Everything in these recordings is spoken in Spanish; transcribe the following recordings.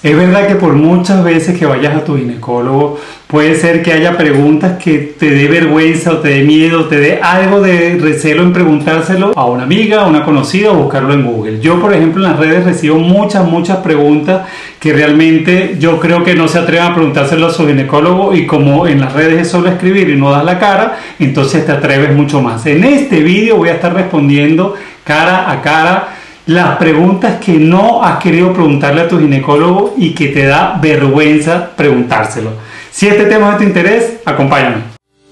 Es verdad que por muchas veces que vayas a tu ginecólogo, puede ser que haya preguntas que te dé vergüenza o te dé miedo, te dé algo de recelo en preguntárselo a una amiga, a una conocida o buscarlo en Google. Yo, por ejemplo, en las redes recibo muchas preguntas que realmente yo creo que no se atreven a preguntárselo a su ginecólogo, y como en las redes es solo escribir y no das la cara, entonces te atreves mucho más. En este vídeo voy a estar respondiendo cara a cara las preguntas que no has querido preguntarle a tu ginecólogo y que te da vergüenza preguntárselo. Si este tema es de tu interés, acompáñame.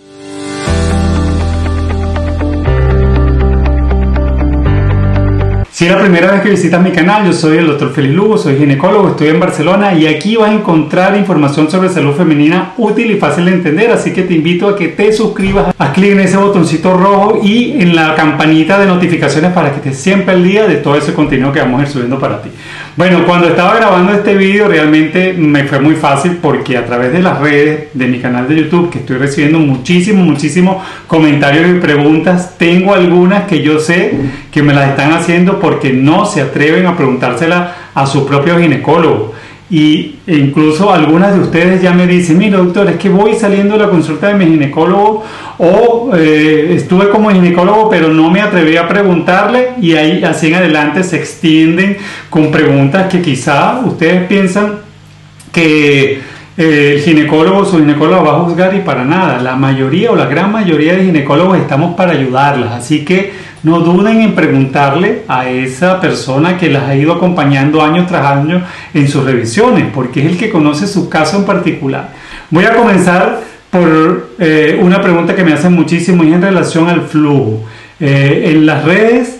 Si es la primera vez que visitas mi canal, yo soy el Dr. Félix Lugo, soy ginecólogo, estoy en Barcelona y aquí vas a encontrar información sobre salud femenina útil y fácil de entender, así que te invito a que te suscribas, haz clic en ese botoncito rojo y en la campanita de notificaciones para que estés siempre al día de todo ese contenido que vamos a ir subiendo para ti. Bueno, cuando estaba grabando este vídeo realmente me fue muy fácil porque a través de las redes de mi canal de YouTube, que estoy recibiendo muchísimos comentarios y preguntas, tengo algunas que yo sé que me las están haciendo porque no se atreven a preguntársela a su propio ginecólogo. E incluso algunas de ustedes ya me dicen: mira, doctor, es que voy saliendo de la consulta de mi ginecólogo o estuve como ginecólogo pero no me atreví a preguntarle, y ahí así en adelante se extienden con preguntas que quizá ustedes piensan que el ginecólogo o su ginecólogo va a juzgar, y para nada. La mayoría o la gran mayoría de ginecólogos estamos para ayudarlas, así que no duden en preguntarle a esa persona que las ha ido acompañando año tras año en sus revisiones, porque es el que conoce su caso en particular. Voy a comenzar por una pregunta que me hacen muchísimo, y es en relación al flujo. En las redes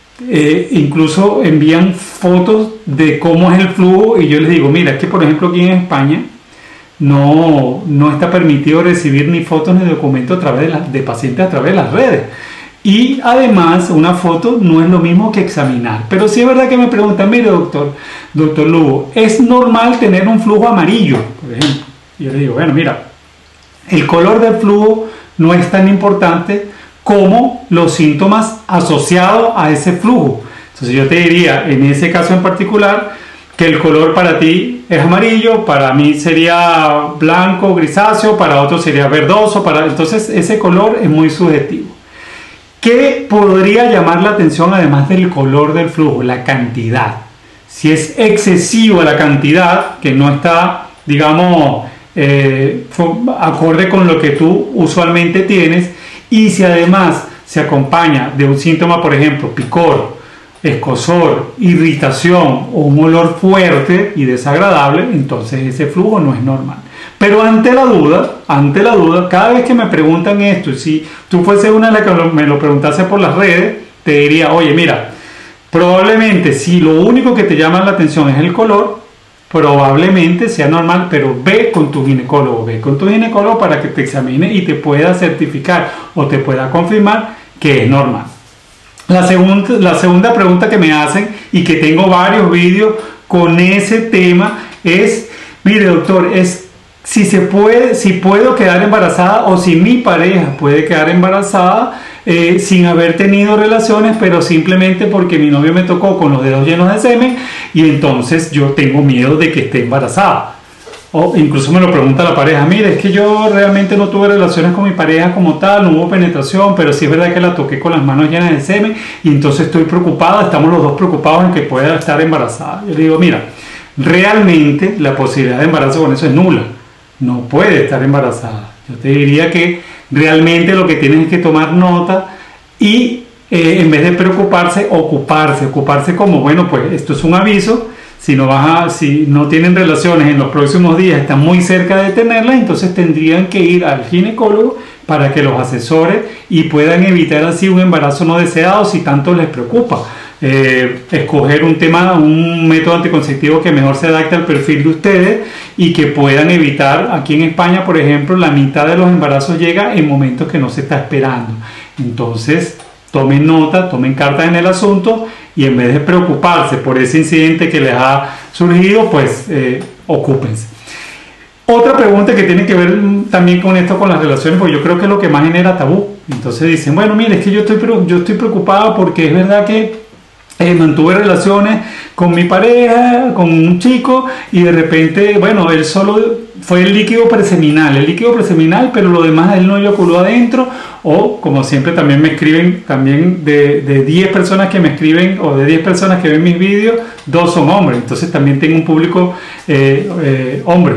incluso envían fotos de cómo es el flujo, y yo les digo: mira, es que por ejemplo aquí en España no está permitido recibir ni fotos ni documentos a través de pacientes a través de las redes. Y además una foto no es lo mismo que examinar. Pero sí es verdad que me preguntan: mire, doctor Lugo, ¿es normal tener un flujo amarillo, por ejemplo? Y yo le digo: bueno, mira, el color del flujo no es tan importante como los síntomas asociados a ese flujo. Entonces yo te diría, en ese caso en particular, que el color para ti es amarillo, para mí sería blanco, grisáceo, para otros sería verdoso, entonces ese color es muy subjetivo. ¿Qué podría llamar la atención además del color del flujo? La cantidad. Si es excesiva la cantidad, que no está, digamos, acorde con lo que tú usualmente tienes, y si además se acompaña de un síntoma, por ejemplo, picor, escozor, irritación o un olor fuerte y desagradable, entonces ese flujo no es normal. Pero ante la duda, cada vez que me preguntan esto, si tú fuese una de las que me lo preguntase por las redes, te diría: oye, mira, probablemente si lo único que te llama la atención es el color, probablemente sea normal, pero ve con tu ginecólogo para que te examine y te pueda certificar o te pueda confirmar que es normal. La segunda pregunta que me hacen, y que tengo varios vídeos con ese tema, es: mire, doctor, si puedo quedar embarazada, o si mi pareja puede quedar embarazada sin haber tenido relaciones, pero simplemente porque mi novio me tocó con los dedos llenos de semen y entonces yo tengo miedo de que esté embarazada. O incluso me lo pregunta la pareja: mire, es que yo realmente no tuve relaciones con mi pareja como tal, no hubo penetración, pero sí es verdad que la toqué con las manos llenas de semen y entonces estoy preocupada, estamos los dos preocupados en que pueda estar embarazada. Yo le digo: mira, realmente la posibilidad de embarazo con eso es nula, no puede estar embarazada. Yo te diría que realmente lo que tienes es que tomar nota y en vez de preocuparse, ocuparse como: bueno, pues esto es un aviso. Si no tienen relaciones en los próximos días, están muy cerca de tenerlas, entonces tendrían que ir al ginecólogo para que los asesore y puedan evitar así un embarazo no deseado si tanto les preocupa. Escoger un método anticonceptivo que mejor se adapte al perfil de ustedes y que puedan evitar. Aquí en España, por ejemplo, la mitad de los embarazos llega en momentos que no se está esperando. Entonces, tomen nota, tomen cartas en el asunto, y en vez de preocuparse por ese incidente que les ha surgido, pues ocúpense. Otra pregunta que tiene que ver también con esto, con las relaciones, porque yo creo que es lo que más genera tabú. Entonces dicen: bueno, mire, es que yo estoy preocupado porque es verdad que mantuve relaciones con mi pareja, con un chico, y de repente, bueno, él solo fue el líquido preseminal, pero lo demás él no eyaculó adentro. O como siempre también me escriben, también de 10 personas que me escriben o de 10 personas que ven mis vídeos, 2 son hombres, entonces también tengo un público hombre.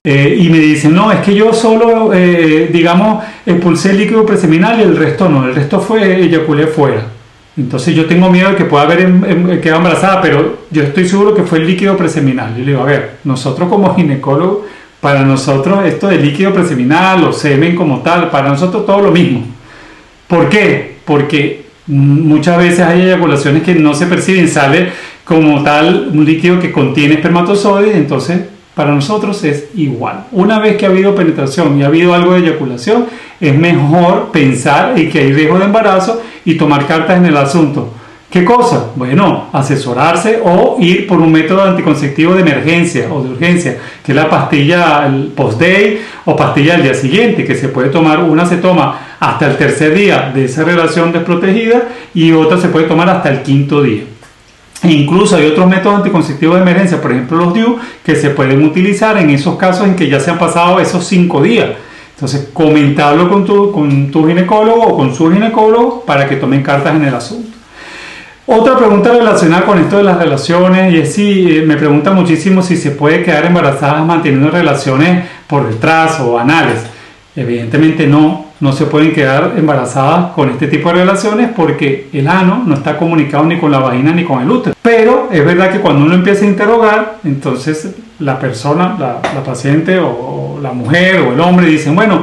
Y me dicen, no, es que yo solo, digamos, expulsé el líquido preseminal y el resto no, el resto fue eyaculé fuera. Entonces yo tengo miedo de que pueda haber quedado embarazada, pero yo estoy seguro que fue el líquido preseminal. Yo le digo, a ver, nosotros como ginecólogos, para nosotros esto de líquido preseminal o semen como tal, para nosotros todo lo mismo. ¿Por qué? Porque muchas veces hay eyaculaciones que no se perciben, sale como tal un líquido que contiene espermatozoides, entonces para nosotros es igual. Una vez que ha habido penetración y ha habido algo de eyaculación, es mejor pensar en que hay riesgo de embarazo y tomar cartas en el asunto. ¿Qué cosa? Bueno, asesorarse o ir por un método anticonceptivo de emergencia o de urgencia, que es la pastilla post-day o pastilla al día siguiente, que se puede tomar, una se toma hasta el tercer día de esa relación desprotegida y otra se puede tomar hasta el quinto día. E incluso hay otros métodos anticonceptivos de emergencia, por ejemplo los DIU, que se pueden utilizar en esos casos en que ya se han pasado esos 5 días. Entonces, comentarlo con tu ginecólogo o con su ginecólogo para que tomen cartas en el asunto. Otra pregunta relacionada con esto de las relaciones, y es si me preguntan muchísimo si se puede quedar embarazada manteniendo relaciones por detrás o anales. Evidentemente no se pueden quedar embarazadas con este tipo de relaciones porque el ano no está comunicado ni con la vagina ni con el útero. Pero es verdad que cuando uno empieza a interrogar, entonces la persona, la paciente o la mujer o el hombre dicen, bueno,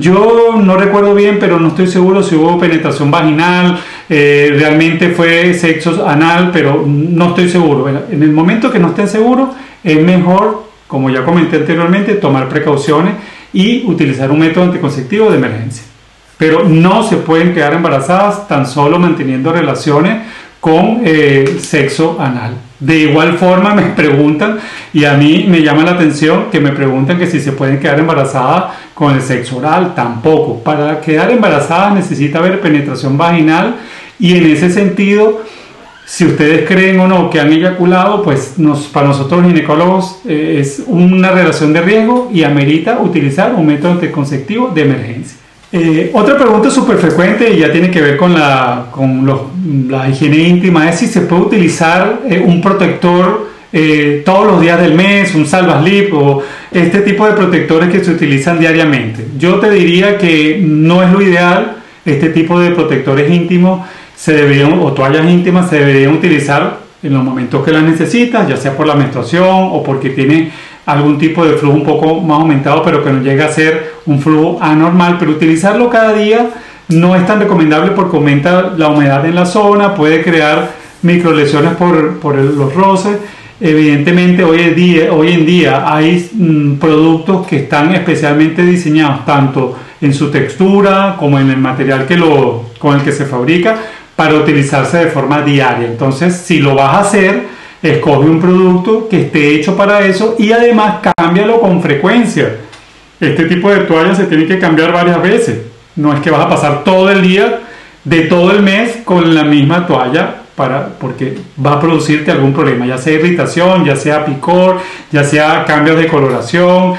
yo no recuerdo bien, pero no estoy seguro si hubo penetración vaginal, realmente fue sexo anal, pero no estoy seguro. En el momento que no estén seguros, es mejor, como ya comenté anteriormente, tomar precauciones y utilizar un método anticonceptivo de emergencia. Pero no se pueden quedar embarazadas tan solo manteniendo relaciones con sexo anal. De igual forma me preguntan, y a mí me llama la atención que me preguntan que si se pueden quedar embarazadas con el sexo oral. Tampoco. Para quedar embarazadas necesita haber penetración vaginal, y en ese sentido, si ustedes creen o no que han eyaculado, pues para nosotros los ginecólogos es una relación de riesgo y amerita utilizar un método anticonceptivo de emergencia. Otra pregunta súper frecuente y ya tiene que ver con la higiene íntima es si se puede utilizar un protector todos los días del mes, un salvaslip o este tipo de protectores que se utilizan diariamente. Yo te diría que no es lo ideal. Este tipo de protectores íntimos o toallas íntimas se deberían utilizar en los momentos que las necesitas, ya sea por la menstruación o porque tiene algún tipo de flujo un poco más aumentado, pero que no llega a ser un flujo anormal. Pero utilizarlo cada día no es tan recomendable porque aumenta la humedad en la zona, puede crear microlesiones por los roces. Evidentemente hoy en día hay productos que están especialmente diseñados tanto en su textura como en el material con el que se fabrica para utilizarse de forma diaria. Entonces, si lo vas a hacer, escoge un producto que esté hecho para eso y además cámbialo con frecuencia. Este tipo de toallas se tiene que cambiar varias veces. No es que vas a pasar todo el día de todo el mes con la misma toalla porque va a producirte algún problema, ya sea irritación, ya sea picor, ya sea cambios de coloración,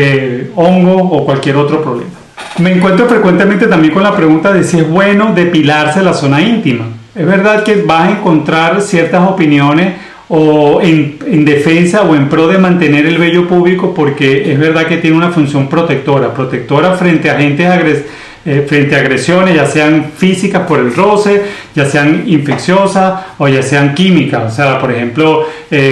hongo o cualquier otro problema. Me encuentro frecuentemente también con la pregunta de si es bueno depilarse la zona íntima. Es verdad que vas a encontrar ciertas opiniones o en defensa o en pro de mantener el vello púbico porque es verdad que tiene una función protectora frente a frente a agresiones, ya sean físicas por el roce, ya sean infecciosas o ya sean químicas. O sea, por ejemplo,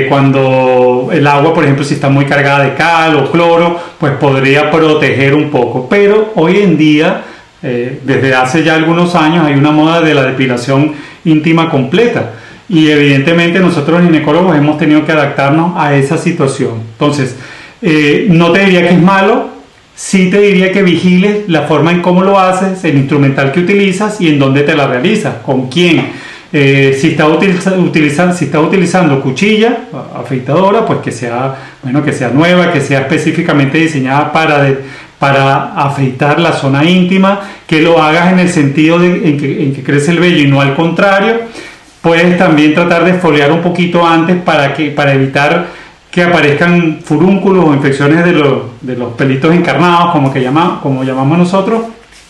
cuando el agua, por ejemplo, si está muy cargada de cal o cloro, pues podría proteger un poco. Pero hoy en día, desde hace ya algunos años, hay una moda de la depilación íntima completa. Y evidentemente nosotros los ginecólogos hemos tenido que adaptarnos a esa situación. Entonces, no te diría que es malo. Sí te diría que vigiles la forma en cómo lo haces, el instrumental que utilizas y en dónde te la realizas, con quién. Si estás utilizando cuchilla, afeitadora, pues que sea nueva, que sea específicamente diseñada para afeitar la zona íntima, que lo hagas en el sentido en que crece el vello y no al contrario. Puedes también tratar de exfoliar un poquito antes para evitar que aparezcan furúnculos o infecciones de los pelitos encarnados, como llamamos nosotros.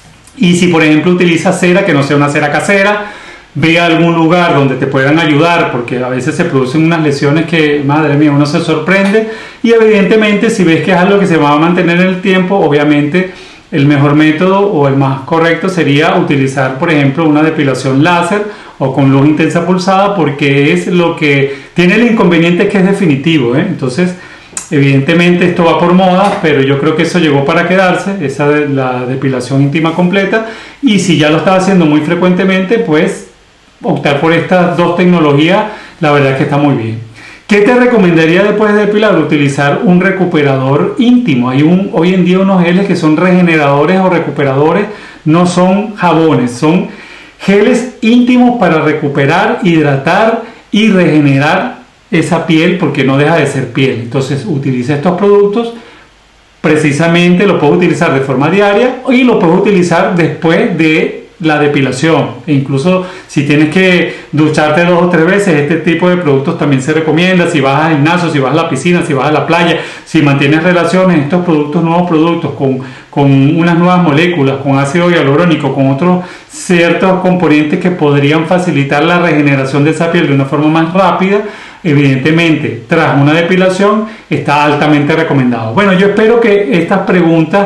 Y si por ejemplo utilizas cera, que no sea una cera casera, ve a algún lugar donde te puedan ayudar, porque a veces se producen unas lesiones que, madre mía, uno se sorprende. Y evidentemente si ves que es algo que se va a mantener en el tiempo, obviamente el mejor método o el más correcto sería utilizar, por ejemplo, una depilación láser o con luz intensa pulsada, porque es lo que tiene el inconveniente, que es definitivo, ¿eh? Entonces, evidentemente esto va por modas, pero yo creo que eso llegó para quedarse, la depilación íntima completa. Y si ya lo estaba haciendo muy frecuentemente, pues optar por estas dos tecnologías, la verdad es que está muy bien. ¿Qué te recomendaría después de depilar? Utilizar un recuperador íntimo. Hoy en día unos geles que son regeneradores o recuperadores, no son jabones, son geles íntimos para recuperar, hidratar y regenerar esa piel, porque no deja de ser piel. Entonces utiliza estos productos, precisamente lo puedes utilizar de forma diaria y lo puedes utilizar después de la depilación. E incluso si tienes que ducharte 2 o 3 veces, este tipo de productos también se recomienda. Si vas al gimnasio, si vas a la piscina, si vas a la playa, si mantienes relaciones, estos productos, nuevos productos con unas nuevas moléculas, con ácido hialurónico, con otros ciertos componentes que podrían facilitar la regeneración de esa piel de una forma más rápida, evidentemente tras una depilación está altamente recomendado. Bueno, yo espero que estas preguntas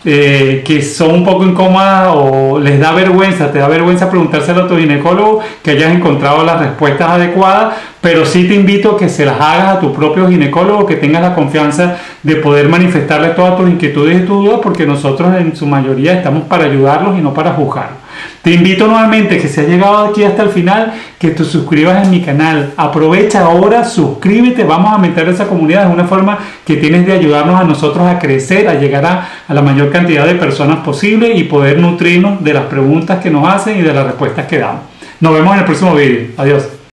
que son un poco incómodas o les da vergüenza, te da vergüenza preguntárselo a tu ginecólogo, que hayas encontrado las respuestas adecuadas, pero sí te invito a que se las hagas a tu propio ginecólogo, que tengas la confianza de poder manifestarle todas tus inquietudes y tus dudas, porque nosotros en su mayoría estamos para ayudarlos y no para juzgarlos. Te invito nuevamente, que si has llegado aquí hasta el final, que te suscribas en mi canal. Aprovecha ahora, suscríbete, vamos a meter esa comunidad. Es una forma que tienes de ayudarnos a nosotros a crecer, a llegar a la mayor cantidad de personas posible y poder nutrirnos de las preguntas que nos hacen y de las respuestas que damos. Nos vemos en el próximo vídeo. Adiós.